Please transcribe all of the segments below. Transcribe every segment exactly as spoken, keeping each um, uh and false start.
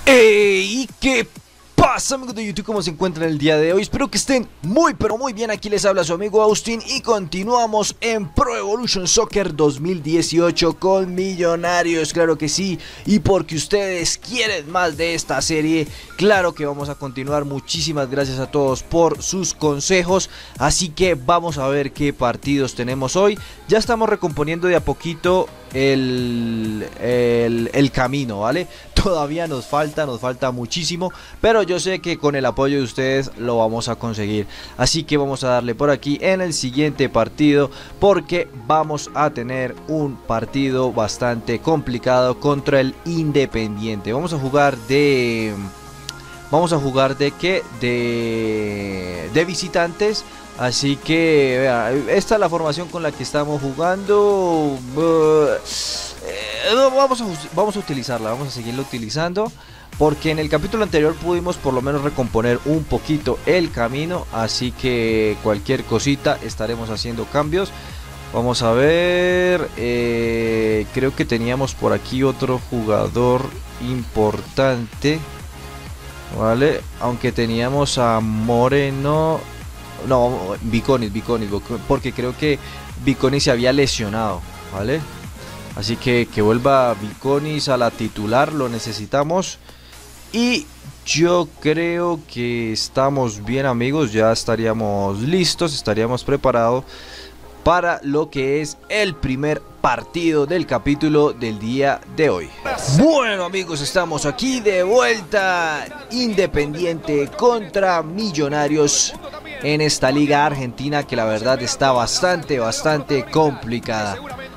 ¡Ey! ¿Qué pasa, amigos de YouTube? ¿Cómo se encuentran el día de hoy? Espero que estén muy pero muy bien. Aquí les habla su amigo Austin y continuamos en Pro Evolution Soccer dos mil dieciocho con Millonarios, claro que sí. Y porque ustedes quieren más de esta serie, claro que vamos a continuar. Muchísimas gracias a todos por sus consejos. Así que vamos a ver qué partidos tenemos hoy. Ya estamos recomponiendo de a poquito el, el, el camino, ¿vale? Todavía nos falta, nos falta muchísimo, pero yo sé que con el apoyo de ustedes lo vamos a conseguir. Así que vamos a darle por aquí en el siguiente partido, porque vamos a tener un partido bastante complicado contra el Independiente. Vamos a jugar de... Vamos a jugar de qué? De, de visitantes. Así que vea, esta es la formación con la que estamos jugando. Uh, eh, vamos, a, vamos a utilizarla, vamos a seguirla utilizando. Porque en el capítulo anterior pudimos por lo menos recomponer un poquito el camino. Así que cualquier cosita estaremos haciendo cambios. Vamos a ver. Eh, creo que teníamos por aquí otro jugador importante. Vale, aunque teníamos a Moreno. No, Viconis, Viconis, porque creo que Viconis se había lesionado, ¿vale? Así que que vuelva Viconis a la titular, lo necesitamos. Y yo creo que estamos bien, amigos, ya estaríamos listos, estaríamos preparados para lo que es el primer partido del capítulo del día de hoy. Bueno, amigos, estamos aquí de vuelta. Independiente contra Millonarios en esta liga argentina, que la verdad está bastante, bastante complicada.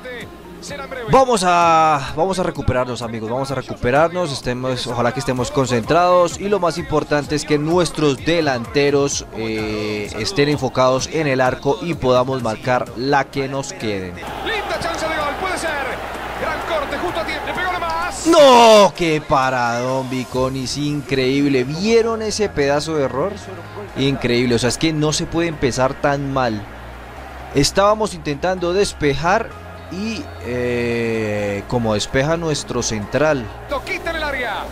Vamos a, vamos a recuperarnos, amigos, vamos a recuperarnos, estemos, ojalá que estemos concentrados. Y lo más importante es que nuestros delanteros eh, estén enfocados en el arco y podamos marcar la que nos queden. Linda chance de gol, puede ser. Gran corte, justo a tiempo, le pegó más. ¡No! ¡Qué paradón, Viconis! Increíble. ¿Vieron ese pedazo de error? Increíble, o sea, es que no se puede empezar tan mal. Estábamos intentando despejar y eh, como despeja nuestro central. Toquita en el área.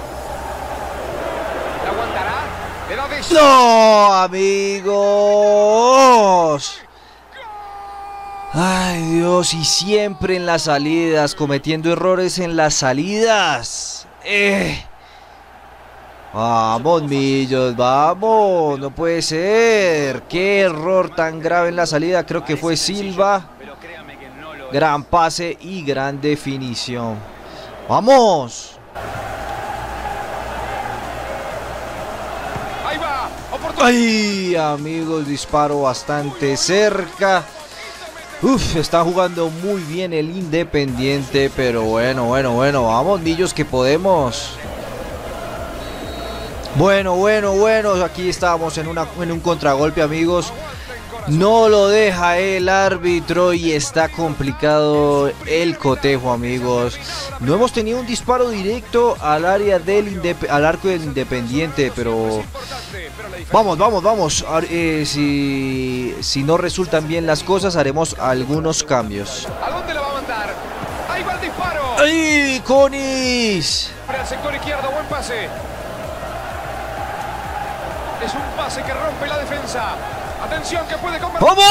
¿La aguantará? Le da de... ¡No, amigos! Ay, Dios, y siempre en las salidas, cometiendo errores en las salidas. Eh. Vamos, Millos, vamos, no puede ser. Qué error tan grave en la salida, creo que fue Silva. Gran pase y gran definición. ¡Vamos! Ahí va. ¡Ay, amigos! Disparo bastante cerca. Uf, está jugando muy bien el Independiente. Pero bueno, bueno, bueno. Vamos, Millos, que podemos. Bueno, bueno, bueno. Aquí estamos en, una, en un contragolpe, amigos. No lo deja el árbitro y está complicado el cotejo, amigos. No hemos tenido un disparo directo al área del Indep al arco del Independiente, pero vamos, vamos, vamos. Eh, si, si no resultan bien las cosas, haremos algunos cambios. ¿A dónde la va a mandar? Ahí va el disparo. ¡Ay, Conis! Al sector izquierdo, buen pase. Es un pase que rompe la defensa. Atención, que puede convertir. ¡Vamos!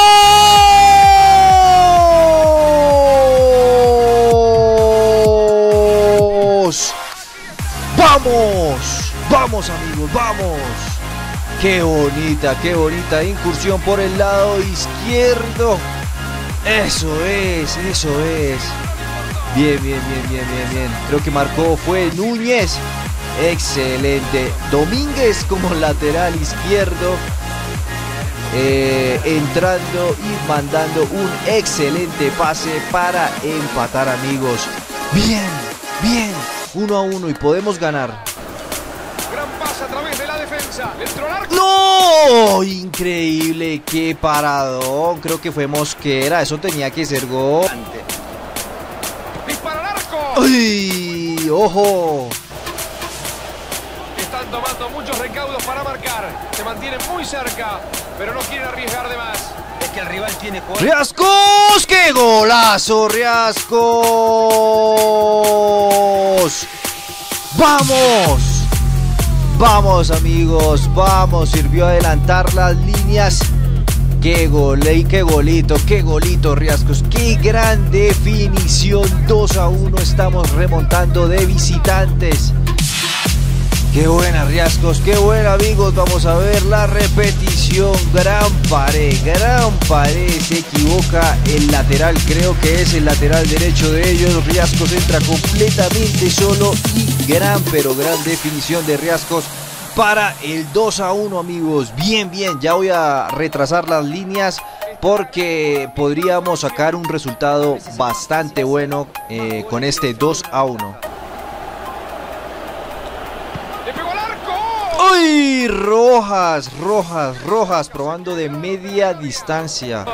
¡Vamos! ¡Vamos, amigos! ¡Vamos! ¡Qué bonita, qué bonita incursión por el lado izquierdo! Eso es, eso es. Bien, bien, bien, bien, bien, bien. Creo que marcó fue Núñez. Excelente. Domínguez como lateral izquierdo. Eh, entrando y mandando un excelente pase para empatar, amigos. Bien, bien, uno a uno y podemos ganar. Gran pase a través de la defensa. Entró al arco. ¡No! Increíble, qué paradón. Creo que fue Mosquera, eso tenía que ser gol. Dispara al arco. ¡Uy! ¡Ojo! Están tomando muchos recaudos para marcar. Se mantienen muy cerca, pero no quieren arriesgar de más. Es que el rival tiene... ¡Riascos! ¡Qué golazo, Riascos! ¡Vamos! Vamos amigos, vamos, sirvió adelantar las líneas. Qué gol, y qué golito, qué golito Riascos, qué gran definición. Dos a uno, estamos remontando de visitantes. Qué buena Riascos, qué buena amigos. Vamos a ver la repetición. Gran pared, gran pared. Se equivoca el lateral, creo que es el lateral derecho de ellos. Riascos entra completamente solo y gran, pero gran definición de Riascos para el dos a uno amigos. Bien, bien, ya voy a retrasar las líneas porque podríamos sacar un resultado bastante bueno eh, con este dos a uno. ¡Uy! Rojas, Rojas, Rojas, probando de media distancia.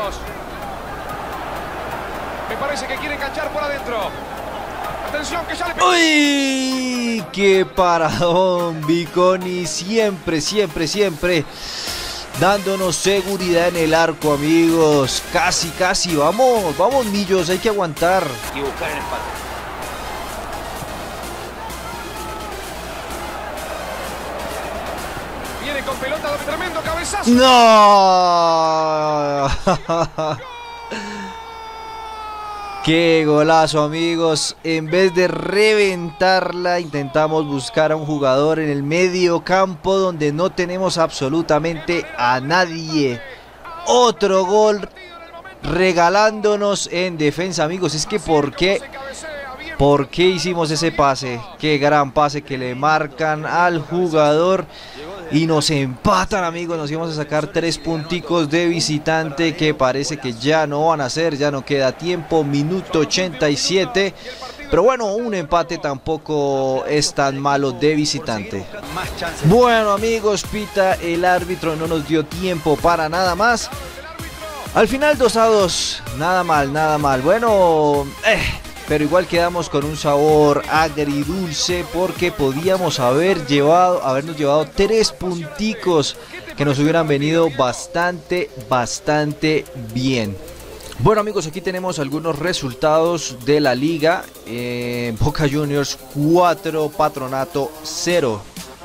Me parece que quiere enganchar por adentro. Atención que sale. ¡Uy! ¡Qué paradón! Viconi siempre, siempre, siempre dándonos seguridad en el arco, amigos. Casi, casi, vamos, vamos Millos, hay que aguantar. Y buscar el empate. Con pelota de tremendo cabezazo. ¡No! ¡Qué golazo amigos! En vez de reventarla, intentamos buscar a un jugador en el medio campo donde no tenemos absolutamente a nadie. Otro gol regalándonos en defensa, amigos. Es que ¿por qué? ¿Por qué hicimos ese pase? Qué gran pase que le marcan al jugador. Y nos empatan amigos, nos íbamos a sacar tres punticos de visitante que parece que ya no van a ser, ya no queda tiempo, minuto ochenta y siete. Pero bueno, un empate tampoco es tan malo de visitante. Bueno amigos, pita el árbitro, no nos dio tiempo para nada más. Al final dos a dos, nada mal, nada mal. Bueno, eh... pero igual quedamos con un sabor agridulce porque podíamos haber llevado, habernos llevado tres punticos que nos hubieran venido bastante, bastante bien. Bueno amigos, aquí tenemos algunos resultados de la liga. Eh, Boca Juniors cuatro, Patronato cero.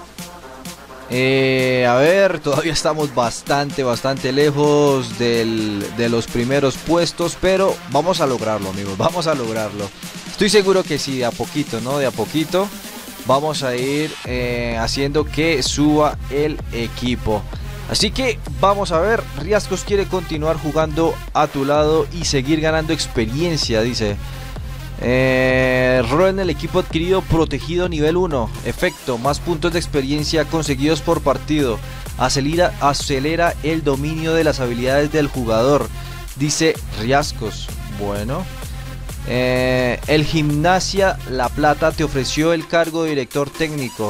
Eh, a ver, todavía estamos bastante, bastante lejos del, de los primeros puestos, pero vamos a lograrlo amigos, vamos a lograrlo. Estoy seguro que sí, de a poquito, ¿no? De a poquito vamos a ir eh, haciendo que suba el equipo. Así que vamos a ver, Riascos quiere continuar jugando a tu lado y seguir ganando experiencia, dice. Eh, rol en el equipo adquirido protegido nivel uno. Efecto, más puntos de experiencia conseguidos por partido. Acelera, acelera el dominio de las habilidades del jugador, dice Riascos. Bueno, eh, el Gimnasia La Plata te ofreció el cargo de director técnico.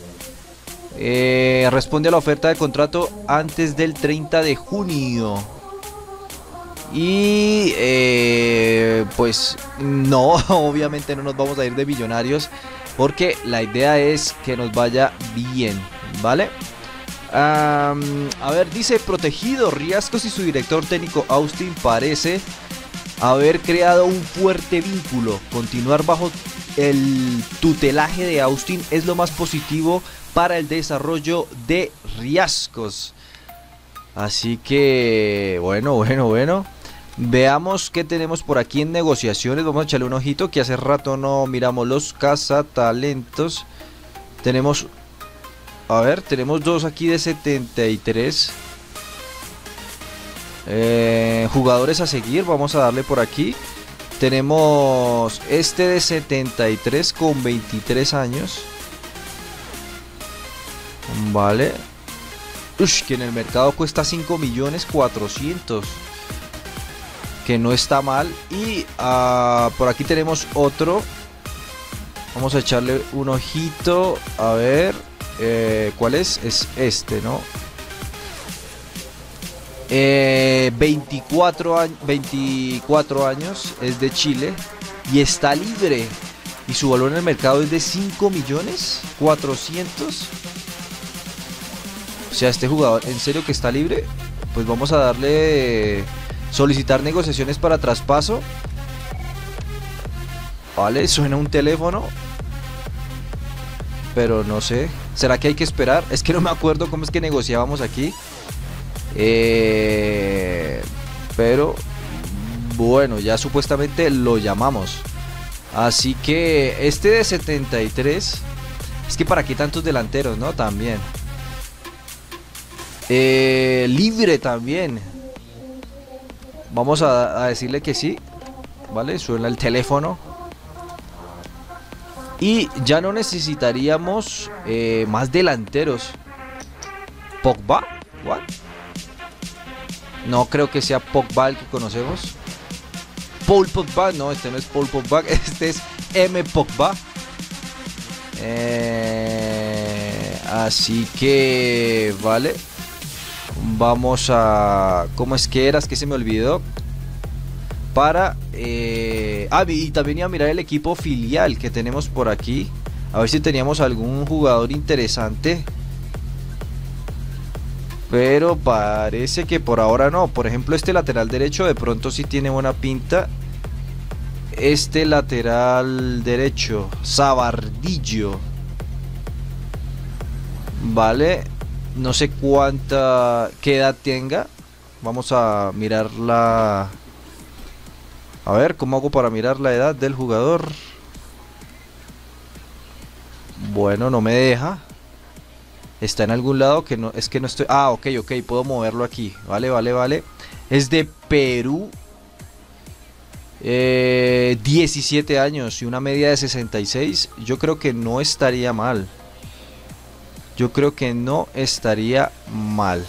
eh, Responde a la oferta de contrato antes del treinta de junio. Y eh, pues no, obviamente no nos vamos a ir de millonarios porque la idea es que nos vaya bien, ¿vale? Um, a ver, dice protegido. Riascos y su director técnico Austin parece haber creado un fuerte vínculo. Continuar bajo el tutelaje de Austin es lo más positivo para el desarrollo de Riascos. Así que bueno, bueno, bueno. Veamos qué tenemos por aquí en negociaciones. Vamos a echarle un ojito que hace rato no miramos los cazatalentos. Tenemos, a ver, tenemos dos aquí de setenta y tres. eh, Jugadores a seguir, vamos a darle por aquí. Tenemos este de setenta y tres con veintitrés años. Vale. Ush, que en el mercado cuesta cinco millones cuatrocientos. Que no está mal. Y uh, por aquí tenemos otro. Vamos a echarle un ojito. A ver eh, ¿cuál es? Es este, ¿no? eh, veinticuatro, veinticuatro años. Es de Chile y está libre. Y su valor en el mercado es de cinco millones cuatrocientos. O sea, este jugador en serio que está libre. Pues vamos a darle... solicitar negociaciones para traspaso. Vale, suena un teléfono. pero no sé. ¿Será que hay que esperar? Es que no me acuerdo cómo es que negociábamos aquí. Eh, pero bueno, ya supuestamente lo llamamos. Así que este de setenta y tres. Es que para qué tantos delanteros, ¿no? También. Eh, libre también. Vamos a, a decirle que sí. Vale, suena el teléfono. Y ya no necesitaríamos eh, más delanteros. ¿Pogba? ¿What? No creo que sea Pogba el que conocemos. Paul Pogba, no, este no es Paul Pogba, este es M. Pogba. Eh, así que, vale. Vamos a... ¿Cómo es que era? Es que se me olvidó. Para... Eh, ah, y también iba a mirar el equipo filial que tenemos por aquí. A ver si teníamos algún jugador interesante. Pero parece que por ahora no. Por ejemplo, este lateral derecho de pronto sí tiene buena pinta. Este lateral derecho, Sabardillo. Vale. No sé cuánta... qué edad tenga. Vamos a mirarla. A ver, ¿cómo hago para mirar la edad del jugador? Bueno, no me deja. Está en algún lado que no... Es que no estoy... Ah, ok, ok, puedo moverlo aquí. Vale, vale, vale. Es de Perú. Eh, diecisiete años y una media de sesenta y seis. Yo creo que no estaría mal. Yo creo que no estaría mal.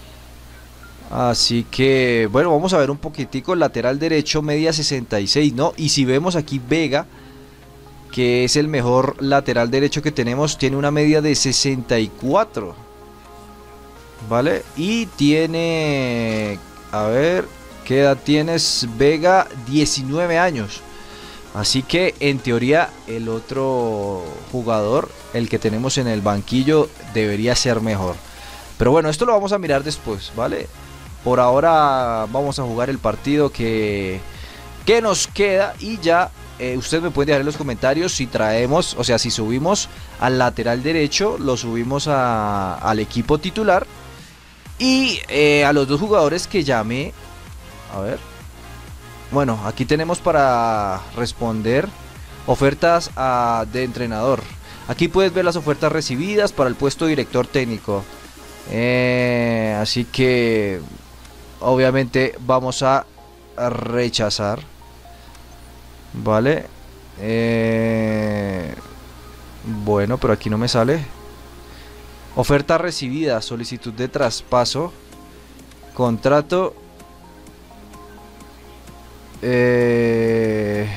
Así que, bueno, vamos a ver un poquitico. Lateral derecho, media sesenta y seis, ¿no? Y si vemos aquí Vega, que es el mejor lateral derecho que tenemos, tiene una media de sesenta y cuatro. ¿Vale? Y tiene... A ver, ¿qué edad tienes, Vega? diecinueve años. Así que, en teoría, el otro jugador, el que tenemos en el banquillo, debería ser mejor. Pero bueno, esto lo vamos a mirar después, ¿vale? Por ahora vamos a jugar el partido que, que nos queda. Y ya eh, ustedes me pueden dejar en los comentarios si traemos, o sea, si subimos al lateral derecho, lo subimos a, al equipo titular. Y eh, a los dos jugadores que llamé. A ver. Bueno, aquí tenemos para responder ofertas a, de entrenador. Aquí puedes ver las ofertas recibidas para el puesto de director técnico. Eh, así que... Obviamente vamos a rechazar. Vale. Eh, bueno, pero aquí no me sale. Oferta recibida. Solicitud de traspaso. Contrato. Eh,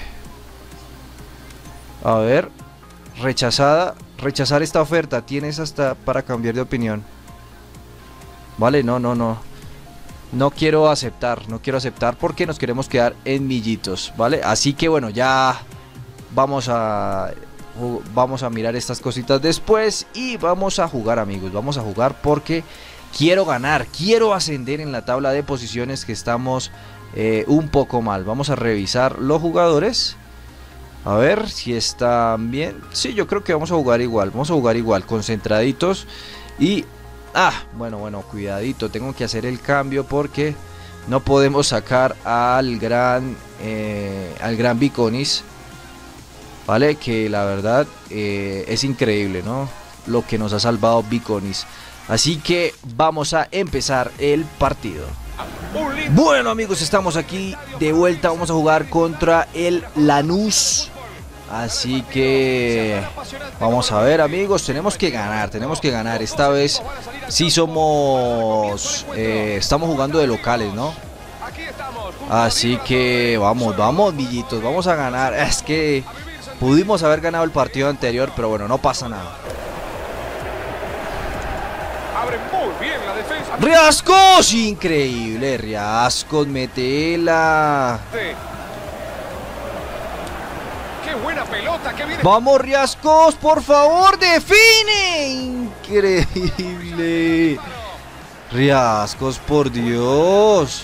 a ver. Rechazada. Rechazar esta oferta. Tienes hasta para cambiar de opinión. Vale, no, no, no. No quiero aceptar, no quiero aceptar porque nos queremos quedar en millitos, ¿vale? Así que bueno, ya vamos a vamos a mirar estas cositas después y vamos a jugar, amigos. Vamos a jugar porque quiero ganar, quiero ascender en la tabla de posiciones, que estamos eh, un poco mal. Vamos a revisar los jugadores. A ver si están bien. Sí, yo creo que vamos a jugar igual, vamos a jugar igual, concentraditos y... Ah, bueno, bueno, cuidadito, tengo que hacer el cambio porque no podemos sacar al gran eh, al gran Viconis, ¿vale? Que la verdad eh, es increíble, ¿no? Lo que nos ha salvado Viconis. Así que vamos a empezar el partido. Bueno, amigos, estamos aquí de vuelta, vamos a jugar contra el Lanús. Así que vamos a ver, amigos, tenemos que ganar, tenemos que ganar. Esta vez sí somos, eh, estamos jugando de locales, ¿no? Así que vamos, vamos, villitos, vamos a ganar. Es que pudimos haber ganado el partido anterior, pero bueno, no pasa nada. ¡Riascos! Increíble, Riascos, metela. Buena pelota, que viene. Vamos, Riascos, por favor, define. Increíble. Riascos, por Dios.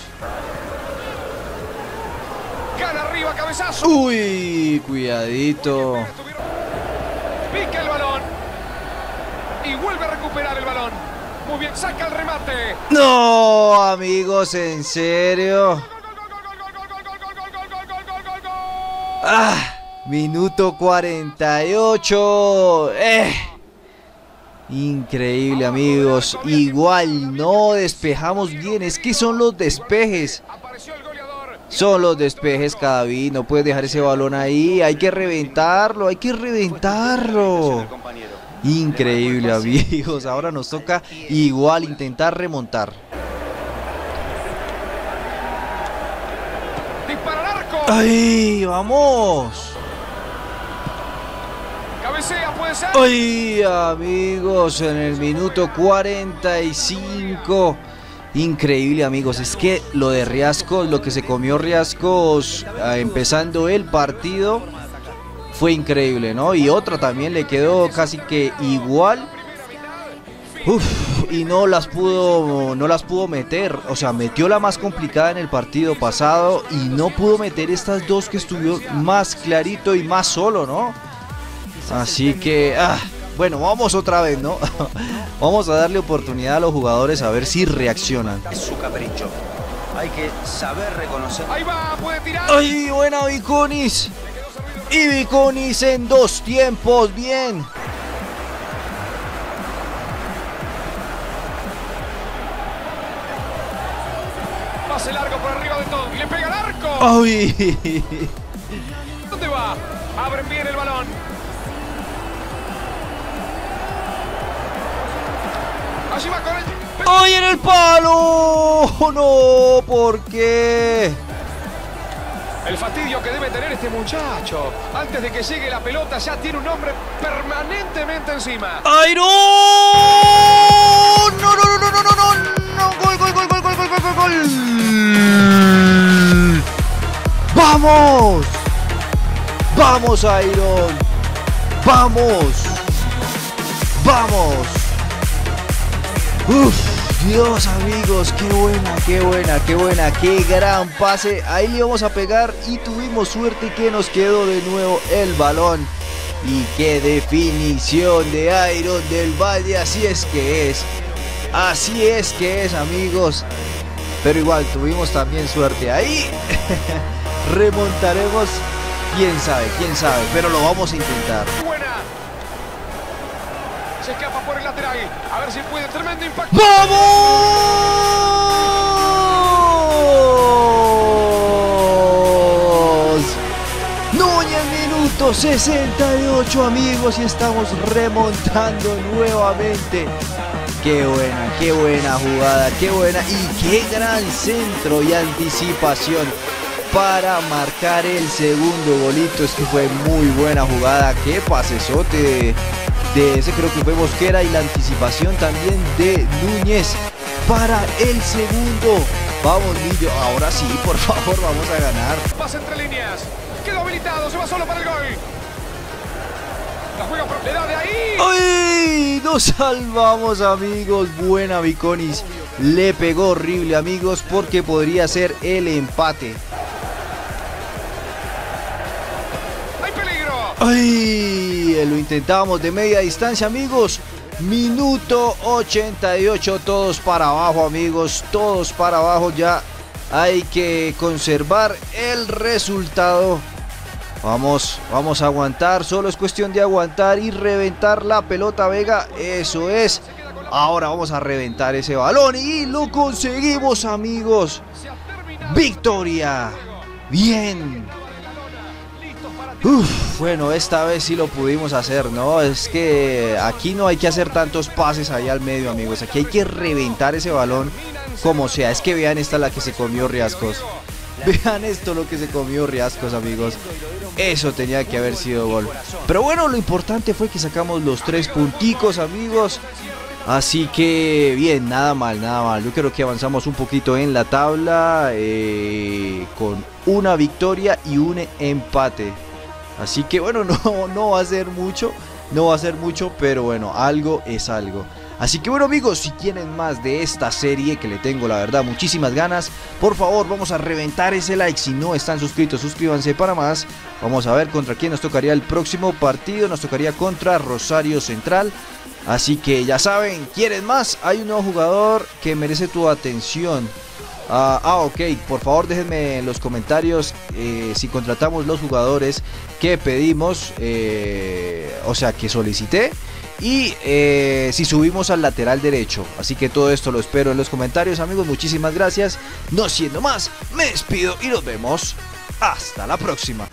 Gana arriba, cabezazo. Uy, cuidadito. Pica el balón. Y vuelve a recuperar el balón. Muy bien, saca el remate. No, amigos, en serio. Ah, minuto cuarenta y ocho. Eh. Increíble, amigos. Igual no despejamos bien. Es que son los despejes. Son los despejes, Cadavid. No puedes dejar ese balón ahí. Hay que reventarlo. Hay que reventarlo. Increíble, amigos. Ahora nos toca igual intentar remontar. ¡Ay, vamos! Cabecea, puede ser. ¡Ay, amigos! En el minuto cuarenta y cinco. Increíble, amigos. Es que lo de Riascos, lo que se comió Riascos eh, empezando el partido, fue increíble, ¿no? Y otra también le quedó casi que igual. Uf, y no las pudo no las pudo meter. O sea, metió la más complicada en el partido pasado y no pudo meter estas dos que estuvo más clarito y más solo, ¿no? Así que, ah, bueno, vamos otra vez, ¿no? Vamos a darle oportunidad a los jugadores a ver si reaccionan. Es su capricho. Hay que saber reconocer. Ahí va, puede tirar. ¡Ay, buena Viconis! Y Viconis en dos tiempos, bien. Pase largo por arriba de todo y le pega al arco. ¡Ay! ¿Dónde va? Abren bien el balón. Allí va con el... ¡Ay, en el palo! No, ¿por qué? El fastidio que debe tener este muchacho. Antes de que llegue la pelota ya tiene un hombre permanentemente encima. ¡Ay, no! ¡No, no, no, no, no, no, no! ¡No! ¡Gol, gol, gol, gol, gol, gol, gol, gol! ¡Vamos! ¡Vamos, Iron! ¡Vamos! ¡Vamos! ¡Uf! Dios, amigos, qué buena, qué buena, qué buena, qué gran pase. Ahí le íbamos a pegar y tuvimos suerte que nos quedó de nuevo el balón. Y qué definición de Iron del Valle, así es que es. Así es que es, amigos. Pero igual tuvimos también suerte ahí. Remontaremos, quién sabe, quién sabe, pero lo vamos a intentar. Buena. Se escapa por el lateral. A ver si puede. Tremendo impacto. ¡Vamos! Núñez, minuto sesenta y ocho, amigos, y estamos remontando nuevamente. Qué buena, qué buena jugada, qué buena y qué gran centro y anticipación para marcar el segundo golito. Es que fue muy buena jugada. Qué pasesote de, de ese, creo que fue Mosquera, y la anticipación también de Núñez para el segundo. Vamos, Millo, ahora sí, por favor, vamos a ganar. Pasa entre líneas. Quedó habilitado, se va solo para el gol. La juega por le da de ahí. ¡Ay! Nos salvamos, amigos. Buena Viconis. Le pegó horrible, amigos, porque podría ser el empate. ¡Hay peligro! ¡Ay! Lo intentábamos de media distancia, amigos. Minuto ochenta y ocho. Todos para abajo, amigos. Todos para abajo. Ya hay que conservar el resultado. Vamos, vamos a aguantar, solo es cuestión de aguantar y reventar la pelota, Vega, eso es. Ahora vamos a reventar ese balón y lo conseguimos, amigos. ¡Victoria! Bien. Uf, bueno, esta vez sí lo pudimos hacer, ¿no? Es que aquí no hay que hacer tantos pases ahí al medio, amigos. Aquí hay que reventar ese balón como sea. Es que vean, esta es la que se comió Riascos. Vean esto, lo que se comió Riascos, amigos. Eso tenía que haber sido gol. Pero bueno, lo importante fue que sacamos los tres punticos, amigos. Así que bien, nada mal, nada mal. Yo creo que avanzamos un poquito en la tabla, eh, con una victoria y un empate. Así que bueno, no, no va a ser mucho, no va a ser mucho, pero bueno, algo es algo. Así que bueno, amigos, si quieren más de esta serie, que le tengo la verdad muchísimas ganas, por favor vamos a reventar ese like. Si no están suscritos, suscríbanse para más. Vamos a ver contra quién nos tocaría el próximo partido. Nos tocaría contra Rosario Central. Así que ya saben, ¿quieren más? Hay un nuevo jugador que merece tu atención. Ah, ah, ok, por favor déjenme en los comentarios eh, si contratamos los jugadores que pedimos, eh, o sea, que solicité, y eh, si subimos al lateral derecho. Así que todo esto lo espero en los comentarios, amigos. Muchísimas gracias. No siendo más, me despido y nos vemos hasta la próxima.